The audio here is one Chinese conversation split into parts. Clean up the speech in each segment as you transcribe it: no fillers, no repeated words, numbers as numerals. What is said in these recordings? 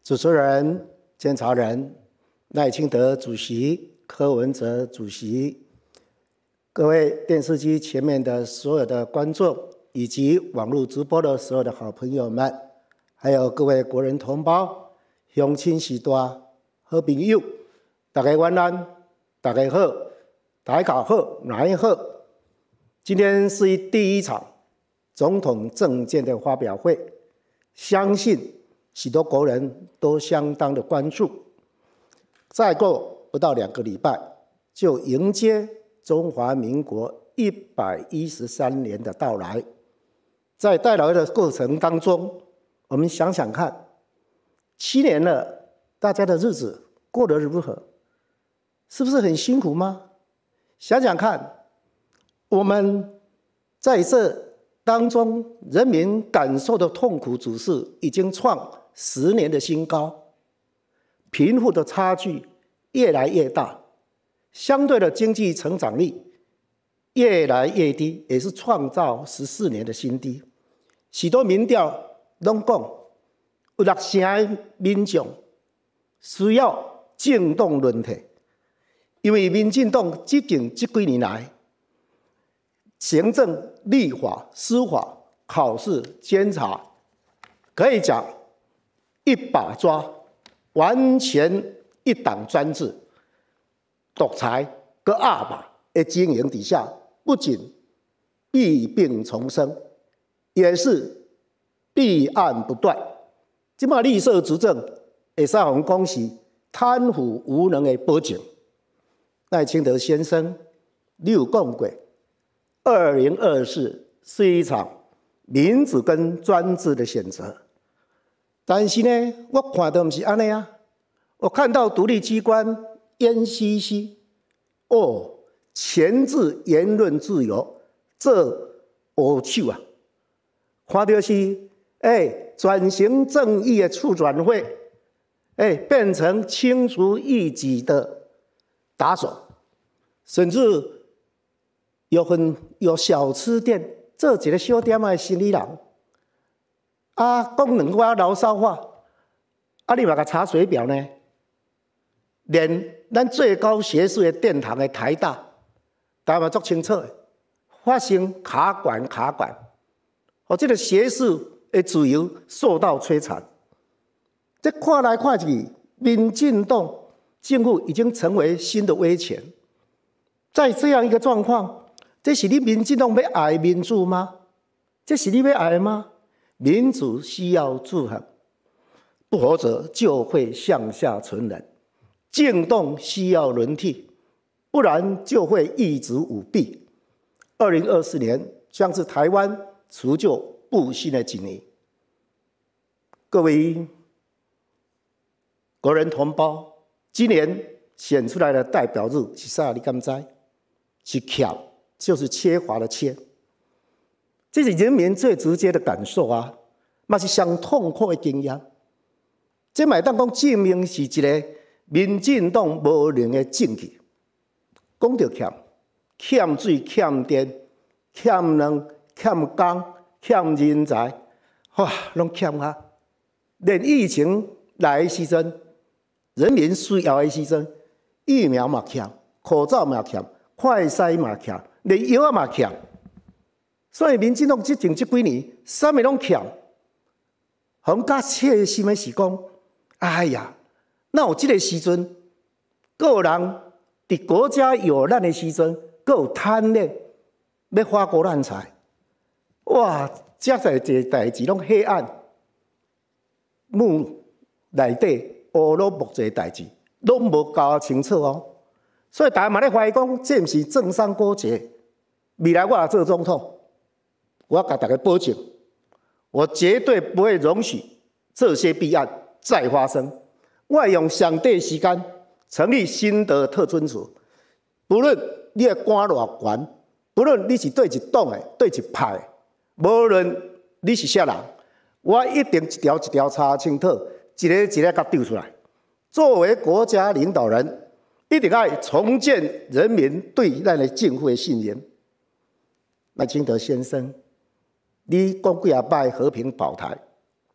主持人、监察人赖清德主席、柯文哲主席，各位电视机前面的所有的观众，以及网络直播的所有的好朋友们，还有各位国人同胞、乡亲时代好朋友，大家晚安，大家好，大家好，哪一好？今天是第一场总统政见的发表会，相信许多国人都相当的关注。再过不到2个礼拜，就迎接中华民国113年的到来。在带来的过程当中，我们想想看，7年了，大家的日子过得如何？是不是很辛苦吗？想想看，我们在这当中，人民感受的痛苦指数已经创10年的新高，贫富的差距越来越大，相对的经济成长力越来越低，也是创造14年的新低。许多民调都讲，有60%的民众需要政党轮替，因为民进党这几年来，行政、立法、司法、考试、监察，可以讲一把抓，完全一党专制、独裁跟恶霸的经营底下，不仅弊病丛生，也是弊案不断。现在绿色执政会使我们讲是贪腐无能的保证。赖清德先生，你有讲过，2024是一场民主跟专制的选择。但是呢，我看到不是这样啊。我看到独立机关 NCC 钳制言论自由，这恶手啊！看到是转型正义的促转会，变成清除异己的打手，甚至有小吃店做一个小店的生意人，讲2句牢骚话，你嘛甲查水表呢？连咱最高学术的殿堂的台大，大家嘛足清楚的，发生卡管，这个学术的自由受到摧残。这看来看去，民进党政府已经成为新的威权。在这样一个状况，这是你民进党要爱民主吗？这是你要爱吗？民主需要制衡，不否则就会向下沉沦。政党需要轮替，不然就会一直舞弊。2024年将是台湾除旧布新的几年。各位国人同胞，今年选出来的代表日是啥？你敢知？是欠，就是缺乏的缺。这是人民最直接的感受啊，嘛是上痛苦的经验。这嘛当讲证明是一个民进党无能的证据。讲到欠水、欠电、欠能、欠工、欠人才，哇，拢欠啊！连疫情来的时阵，人民需要的时阵，疫苗嘛欠，口罩嘛欠，快筛嘛欠，连药嘛欠。所以民进党这几年，啥物拢欠。很加切心的是讲，哎呀，那有这个时阵，还有人伫国家有难的时阵，还有贪恋要花国难财，哇！这在这代志拢黑暗幕内底乌罗木这代志，拢无搞清楚哦。所以大家嘛咧怀疑讲，这毋是政商勾结。未来我若做总统，我甲大家保证，我绝对不会容许这些弊案再发生。我会用上短时间成立新的特侦组，不论你的官偌悬，不论你是对一党的、对一派的，无论你是啥人，我一定一条一条查清楚，一个一个甲丢出来。作为国家领导人，一定要重建人民对咱的政府的信任。赖清德先生，你讲几啊摆和平保台，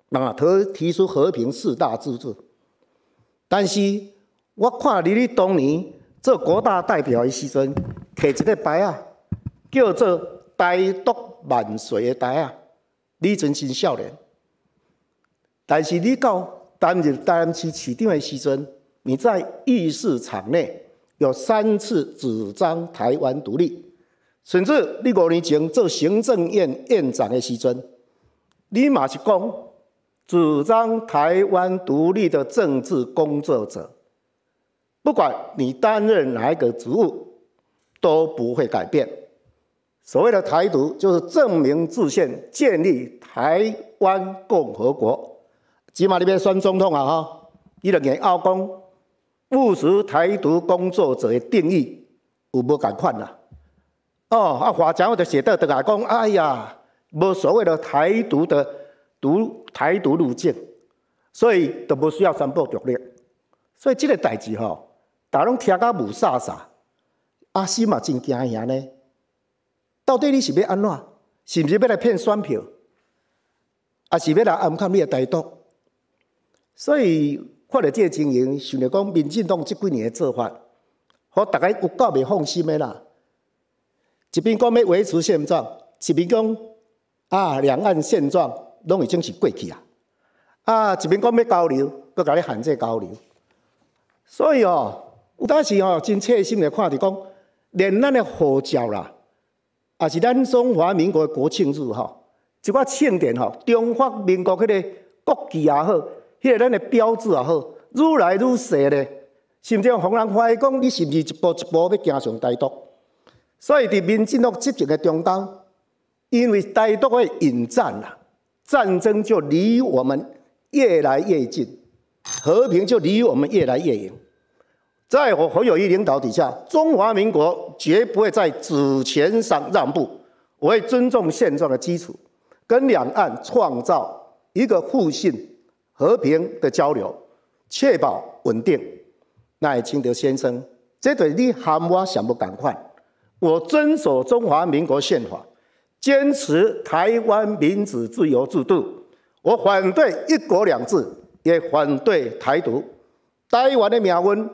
提出和平4大支柱。但是我看你当年做国大代表的时阵，摕一个牌啊，叫做“台独万岁”的牌啊，李存钦少年。但是你到担任台南市市长的时阵，你在议事场内有3次主张台湾独立，甚至你5年前做行政院院长的时阵，你嘛是讲主张台湾独立的政治工作者，不管你担任哪一个职务，都不会改变。所谓的台独，就是正名制宪，建立台湾共和国。起码你要选总统啊！哈，你就硬拗讲务实台独工作者的定义有无同款啦？华强我就写到倒来讲，哎呀，无所谓的台独路径，所以就无需要宣布独立。所以这个代志吼，大家拢听甲无煞煞，阿心嘛真惊遐呢。到底你是要安怎？是不是要来骗选票？还是要来暗砍你的台独？所以看到这个情形，想着讲民进党这几年的做法，互大家有够袂放心的啦。一边讲要维持现状，一边讲两岸现状拢已经是过去啊。一边讲要交流，搁甲你限制交流。所以有当时真切心的看着讲，连咱的号召啦，也是咱中华民国的国庆日一寡庆典中华民国迄个国旗也好。迄个咱的标志也好，愈来愈细咧，甚至互人怀疑讲，你是不是一步一步要行上台独？所以伫民进党执政的中间，因为台独的引战啊，战争就离我们越来越近，和平就离我们越来越远。在我侯友宜领导底下，中华民国绝不会在主权上让步，我会尊重现状的基础，跟两岸创造一个互信。和平的交流，确保稳定。赖清德先生，这对你和我想不同款。我遵守中华民国宪法，坚持台湾民主自由制度。我反对1国2制，也反对台独。台湾的命运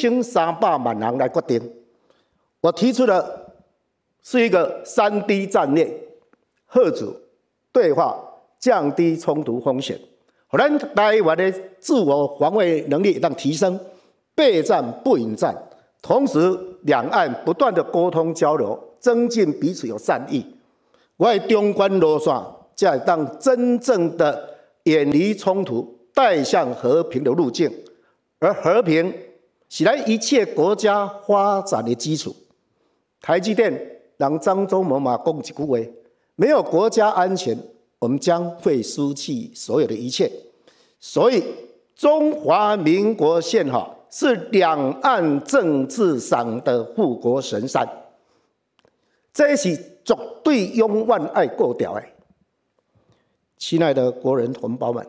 2300万人来决定。我提出的是一个3D 战略：嚇阻、对话、降低冲突风险。互咱台湾的自我防卫能力让提升，备战不引战，同时两岸不断的沟通交流，增进彼此有善意。我的中间路线，才会当真正的远离冲突，带向和平的路径。而和平是咱一切国家发展的基础。台积电让张忠谋嘛讲一句话：没有国家安全，我们将会失去所有的一切。所以，中华民国宪法是两岸政治上的护国神山，这是绝对永远爱过掉的。亲爱的国人同胞们，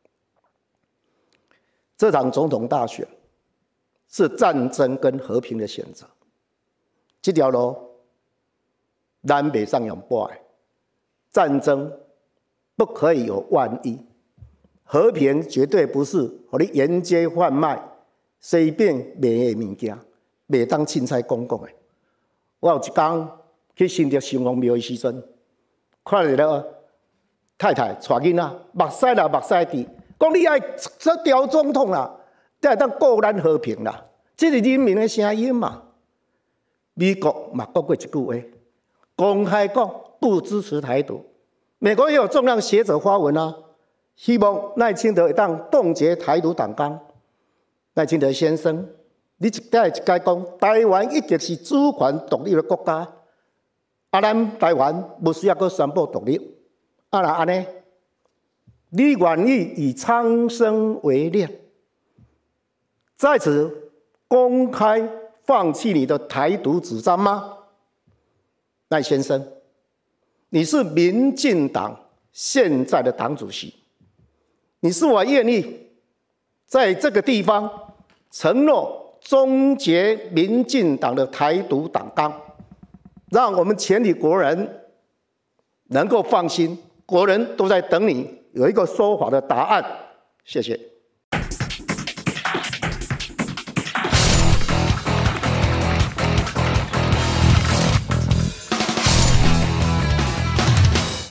这场总统大选是战争跟和平的选择，这条路咱袂上用步的。战争不可以有万一。和平绝对不是让你沿街贩卖、随便卖的物件，袂当凊彩讲的。我有一天去新竹城隍庙的时阵，看到太太带囡仔，目屎啦目屎滴，讲你爱这条总统啦，才会当顾咱和平啦，这是人民的声音嘛。美国嘛讲过一句话，公开讲不支持台独。美国也有重量学者发文啊。希望赖清德会当冻结台独党纲。赖清德先生，你一解讲，台湾一直是主权独立的国家，咱台湾不需要搁宣布独立。那安尼，你愿意以苍生为念，在此公开放弃你的台独主张吗？赖先生，你是民进党现在的党主席。你是否愿意在这个地方承诺终结民进党的台独党纲，让我们全体国人能够放心，国人都在等你有一个说法的答案。谢谢。